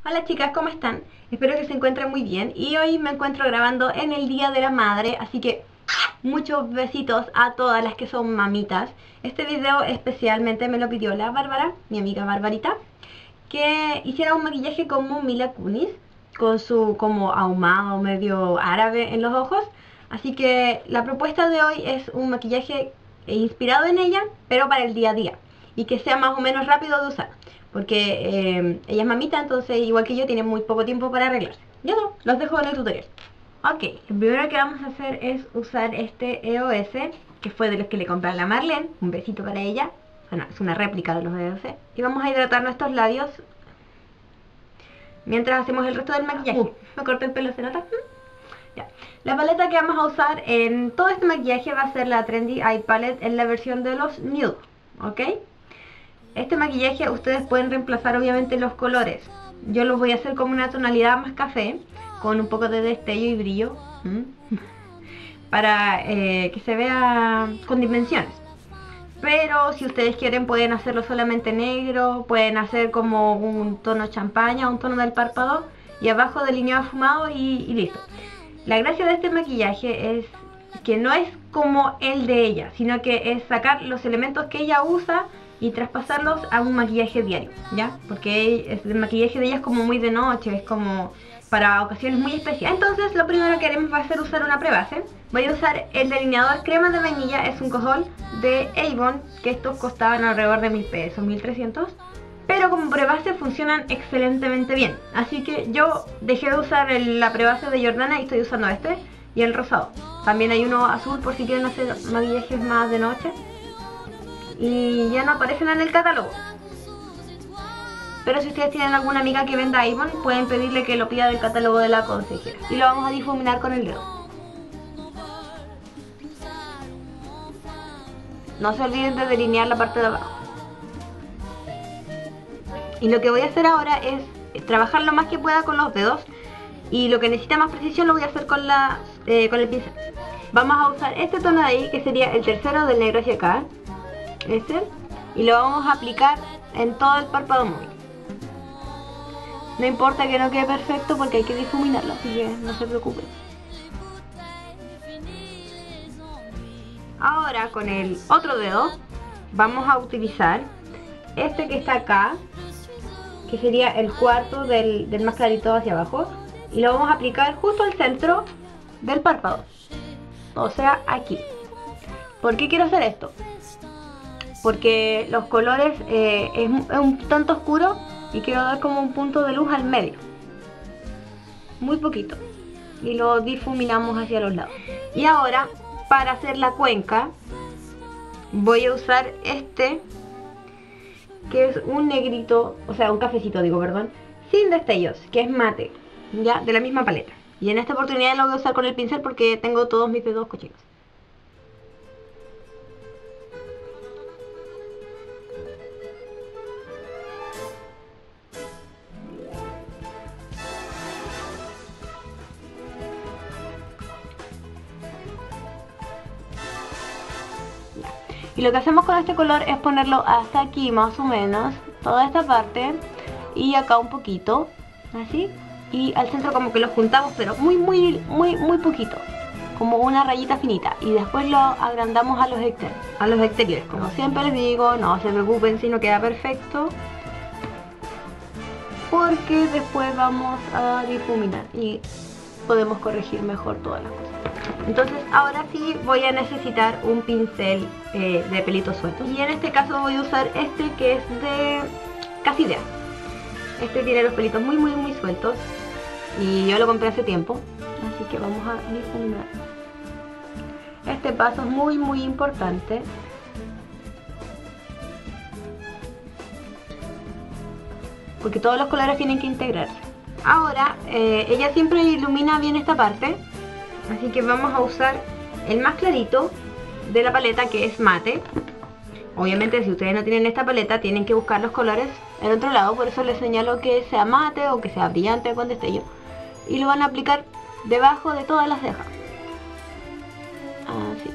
Hola chicas, ¿cómo están? Espero que se encuentren muy bien y hoy me encuentro grabando en el Día de la Madre, así que muchos besitos a todas las que son mamitas. Este video especialmente me lo pidió la Bárbara, mi amiga Barbarita, que hiciera un maquillaje como Mila Kunis, con su como ahumado medio árabe en los ojos. Así que la propuesta de hoy es un maquillaje inspirado en ella, pero para el día a día, y que sea más o menos rápido de usar, porque ella es mamita, entonces igual que yo tiene muy poco tiempo para arreglarse. Ya no, los dejo en el tutorial. Ok, lo primero que vamos a hacer es usar este EOS, que fue de los que le compré a la Marlene. Un besito para ella. Bueno, es una réplica de los EOS. Y vamos a hidratar nuestros labios mientras hacemos el resto del maquillaje. Me corté el pelo, ¿se nota? Ya. La paleta que vamos a usar en todo este maquillaje va a ser la Trendy Eye Palette en la versión de los Nude, ¿ok? Este maquillaje ustedes pueden reemplazar obviamente los colores. Yo los voy a hacer como una tonalidad más café, con un poco de destello y brillo, para que se vea con dimensiones. Pero si ustedes quieren pueden hacerlo solamente negro, pueden hacer como un tono champaña, un tono del párpado y abajo delineado afumado y listo. La gracia de este maquillaje es que no es como el de ella, sino que es sacar los elementos que ella usa y traspasarlos a un maquillaje diario, ¿ya? Porque el maquillaje de ella es como muy de noche, es como para ocasiones muy especiales. Entonces lo primero que haremos va a ser usar una prebase. Voy a usar el delineador crema de vainilla, es un cojol de Avon, que estos costaban alrededor de 1000 pesos, 1300. Pero como prebase funcionan excelentemente bien. Así que yo dejé de usar la prebase de Jordana y estoy usando este y el rosado. También hay uno azul por si quieren hacer maquillajes más de noche. Y ya no aparecen en el catálogo. Pero si ustedes tienen alguna amiga que venda Avon, pueden pedirle que lo pida del catálogo de la consejera. Y lo vamos a difuminar con el dedo. No se olviden de delinear la parte de abajo. Y lo que voy a hacer ahora es trabajar lo más que pueda con los dedos. Y lo que necesita más precisión lo voy a hacer con el pincel. Vamos a usar este tono de ahí, que sería el tercero del negro hacia acá. Y lo vamos a aplicar en todo el párpado móvil. No importa que no quede perfecto porque hay que difuminarlo, así que no se preocupen. Ahora con el otro dedo vamos a utilizar este que está acá, que sería el cuarto del más clarito hacia abajo, y lo vamos a aplicar justo al centro del párpado, o sea aquí. ¿Por qué quiero hacer esto? Porque los colores es un tanto oscuro y quiero dar como un punto de luz al medio, muy poquito, y lo difuminamos hacia los lados. Y ahora para hacer la cuenca voy a usar este, que es un negrito, o sea un cafecito digo, perdón, sin destellos, que es mate, ya, de la misma paleta. Y en esta oportunidad lo voy a usar con el pincel porque tengo todos mis dedos cochinos. Y lo que hacemos con este color es ponerlo hasta aquí más o menos, toda esta parte, y acá un poquito, así, y al centro como que lo juntamos, pero muy poquito, como una rayita finita, y después lo agrandamos a los exteriores. Como siempre les digo, no se preocupen si no queda perfecto, porque después vamos a difuminar y podemos corregir mejor todas las cosas. Entonces ahora sí voy a necesitar un pincel de pelitos sueltos, y en este caso voy a usar este que es de Casidea. Este tiene los pelitos muy sueltos y yo lo compré hace tiempo, así que vamos a difuminar. Este paso es muy importante, porque todos los colores tienen que integrarse. Ahora ella siempre ilumina bien esta parte, así que vamos a usar el más clarito de la paleta, que es mate. Obviamente si ustedes no tienen esta paleta tienen que buscar los colores en otro lado, por eso les señalo que sea mate o que sea brillante con destello. Y lo van a aplicar debajo de todas las cejas, así.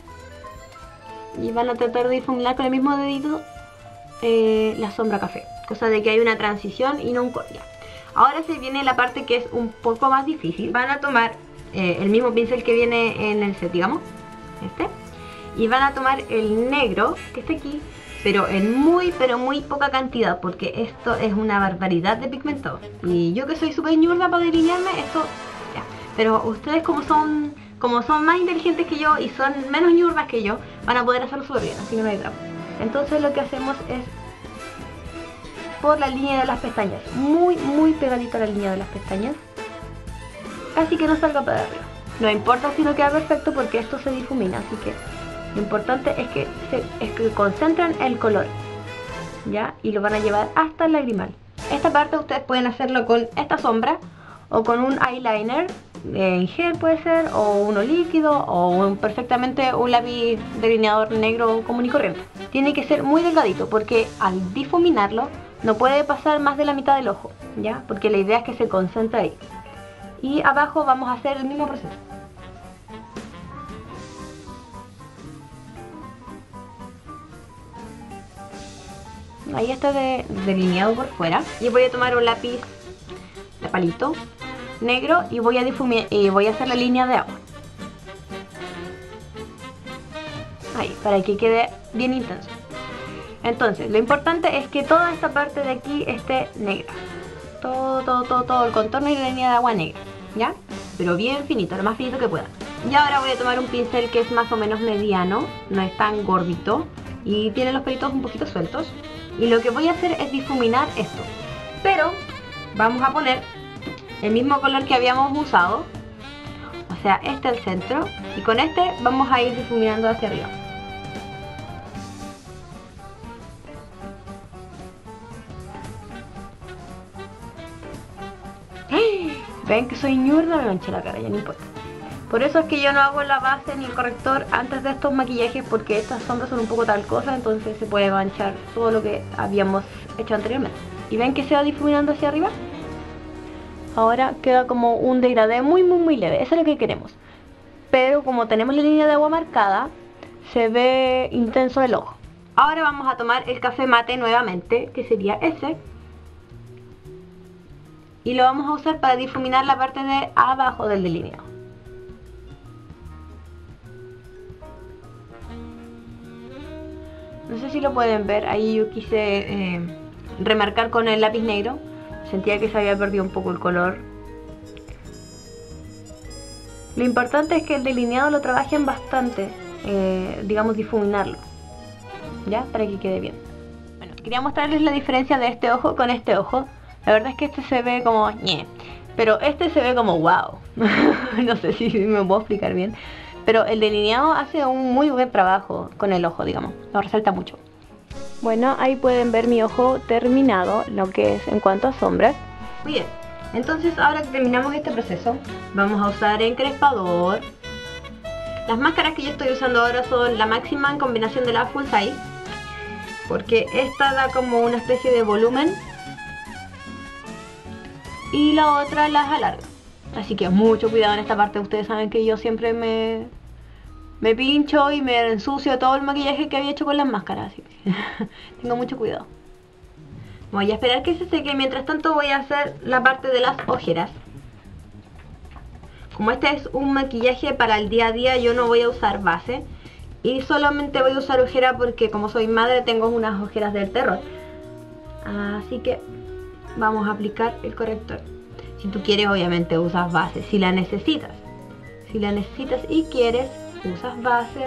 Y van a tratar de difuminar con el mismo dedito la sombra café, cosa de que hay una transición y no un corte. Ahora se viene la parte que es un poco más difícil. Van a tomar el mismo pincel que viene en el set, digamos, y van a tomar el negro que está aquí, pero en muy poca cantidad, porque esto es una barbaridad de pigmentado. Y yo que soy súper ñurda para delinearme, esto ya. Pero ustedes como son más inteligentes que yo y son menos ñurdas que yo, van a poder hacerlo súper bien, así que no hay drama. Entonces lo que hacemos es por la línea de las pestañas, muy pegadito a la línea de las pestañas, casi que no salga para arriba. No importa si no queda perfecto porque esto se difumina, así que lo importante es que concentren el color, ¿ya? Y lo van a llevar hasta el lagrimal. Esta parte ustedes pueden hacerlo con esta sombra o con un eyeliner en gel puede ser, o uno líquido, o perfectamente un lápiz delineador negro común y corriente. Tiene que ser muy delgadito porque al difuminarlo no puede pasar más de la mitad del ojo, ¿ya? Porque la idea es que se concentre ahí. Y abajo vamos a hacer el mismo proceso. Ahí está delineado por fuera. Y voy a tomar un lápiz de palito negro y voy a difuminar y voy a hacer la línea de agua. Ahí, para que quede bien intenso. Entonces, lo importante es que toda esta parte de aquí esté negra. Todo el contorno y la línea de agua negra, ¿ya? Pero bien finito, lo más finito que pueda. Y ahora voy a tomar un pincel que es más o menos mediano, no es tan gordito y tiene los pelitos un poquito sueltos. Y lo que voy a hacer es difuminar esto. Pero vamos a poner el mismo color que habíamos usado, o sea, este al centro, y con este vamos a ir difuminando hacia arriba. ¿Ven que soy ñurda? Me manché la cara, ya no importa. Por eso es que yo no hago la base ni el corrector antes de estos maquillajes, porque estas sombras son un poco talcosas, entonces se puede manchar todo lo que habíamos hecho anteriormente. ¿Y ven que se va difuminando hacia arriba? Ahora queda como un degradé muy leve, eso es lo que queremos. Pero como tenemos la línea de agua marcada, se ve intenso el ojo. Ahora vamos a tomar el café mate nuevamente, que sería ese. Y lo vamos a usar para difuminar la parte de abajo del delineado. No sé si lo pueden ver, ahí yo quise remarcar con el lápiz negro. Sentía que se había perdido un poco el color. Lo importante es que el delineado lo trabajen bastante, digamos difuminarlo, ¿ya? Para que quede bien. Bueno, quería mostrarles la diferencia de este ojo con este ojo. La verdad es que este se ve como ñe, pero este se ve como wow. No sé si me puedo explicar bien. Pero el delineado hace un muy buen trabajo con el ojo, digamos. Lo resalta mucho. Bueno, ahí pueden ver mi ojo terminado, lo que es en cuanto a sombras. Muy bien, entonces ahora que terminamos este proceso, vamos a usar encrespador. Las máscaras que yo estoy usando ahora son la máxima en combinación de la full size, porque esta da como una especie de volumen y la otra las alarga. Así que mucho cuidado en esta parte. Ustedes saben que yo siempre me pincho y me ensucio todo el maquillaje que había hecho con las máscaras, así que tengo mucho cuidado. Voy a esperar que se seque. Mientras tanto voy a hacer la parte de las ojeras. Como este es un maquillaje para el día a día, yo no voy a usar base y solamente voy a usar ojera porque como soy madre tengo unas ojeras del terror. Así que vamos a aplicar el corrector. Si tú quieres, obviamente usas base, si la necesitas. Si la necesitas y quieres, usas base.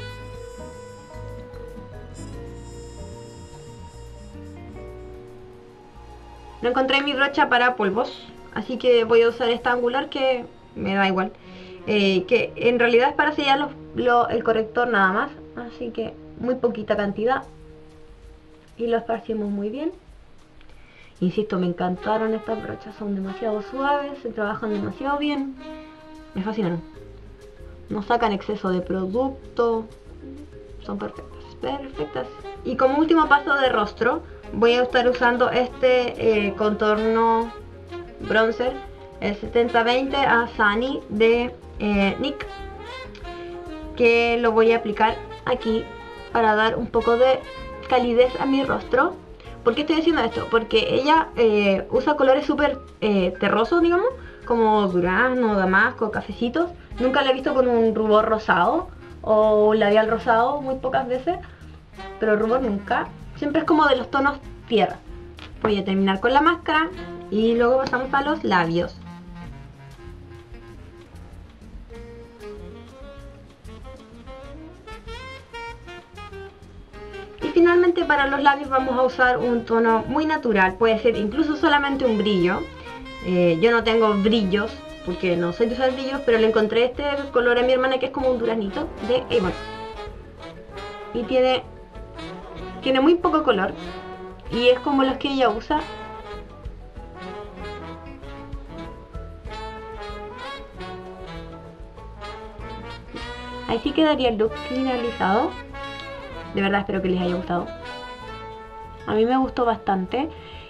No encontré mi brocha para polvos, así que voy a usar esta angular que me da igual. Que en realidad es para sellar el corrector nada más, así que muy poquita cantidad. Y lo esparcimos muy bien. Insisto, me encantaron estas brochas, son demasiado suaves, se trabajan demasiado bien, me fascinan. No sacan exceso de producto, son perfectas. Y como último paso de rostro, voy a estar usando este contorno bronzer, el 7020 a Sunny de NYX, que lo voy a aplicar aquí para dar un poco de calidez a mi rostro. ¿Por qué estoy diciendo esto? Porque ella usa colores súper terrosos, digamos, como durazno, damasco, cafecitos. Nunca la he visto con un rubor rosado o un labial rosado, muy pocas veces, pero rubor nunca. Siempre es como de los tonos tierra. Voy a terminar con la máscara y luego pasamos a los labios. Y finalmente para los labios vamos a usar un tono muy natural, puede ser incluso solamente un brillo. Yo no tengo brillos porque no soy de usar brillos, pero le encontré este color a mi hermana que es como un duraznito de Avon. Y tiene muy poco color y es como los que ella usa. Así quedaría el look finalizado. De verdad espero que les haya gustado. A mí me gustó bastante.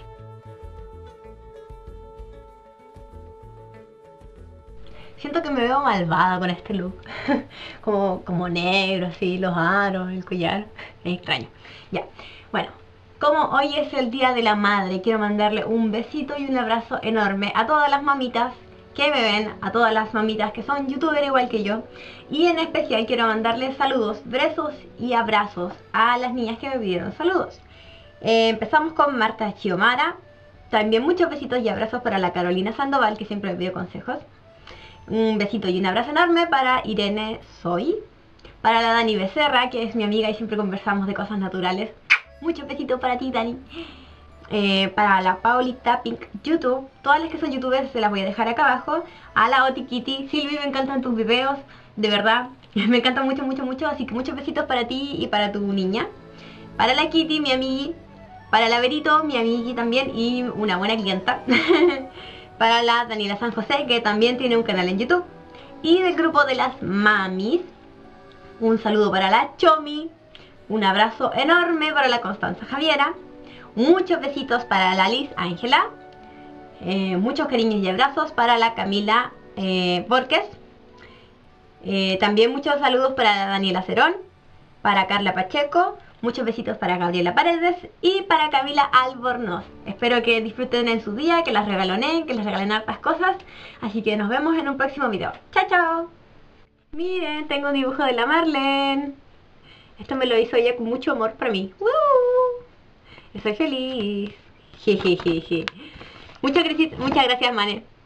Siento que me veo malvada con este look. como negro, así, los aros, el collar. Es extraño. Ya, bueno. Como hoy es el Día de la Madre, quiero mandarle un besito y un abrazo enorme a todas las mamitas que me ven, a todas las mamitas que son youtubers igual que yo. Y en especial quiero mandarles saludos, besos y abrazos a las niñas que me pidieron saludos. Empezamos con Marta Chiomara. También muchos besitos y abrazos para la Carolina Sandoval, que siempre me pidió consejos. Un besito y un abrazo enorme para Irene Soy. Para la Dani Becerra, que es mi amiga y siempre conversamos de cosas naturales. Muchos besitos para ti, Dani. Para la Paulita Pink YouTube, todas las que son youtubers se las voy a dejar acá abajo. A la Oti Kitty, Silvi, me encantan tus videos, de verdad, me encantan mucho, mucho, mucho, así que muchos besitos para ti y para tu niña. Para la Kitty, mi amigui. Para la Verito, mi amigui también y una buena clienta. Para la Daniela San José, que también tiene un canal en YouTube. Y del grupo de las mamis, un saludo para la Chomi. Un abrazo enorme para la Constanza Javiera. Muchos besitos para la Liz Ángela. Muchos cariños y abrazos para la Camila Borges. También muchos saludos para la Daniela Cerón. Para Carla Pacheco. Muchos besitos para Gabriela Paredes y para Camila Albornoz. Espero que disfruten en su día, que las regalonen, que les regalen hartas cosas. Así que nos vemos en un próximo video. ¡Chao, chao! Miren, tengo un dibujo de la Marlene. Esto me lo hizo ella con mucho amor para mí. ¡Woo! Estoy feliz. Jejejeje. Muchas gracias, Mane.